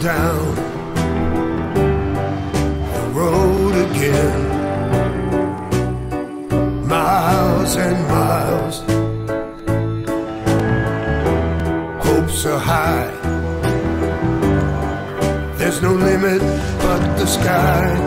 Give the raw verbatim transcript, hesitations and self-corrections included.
down the road again. Miles and miles, hopes are high. There's no limit but the sky.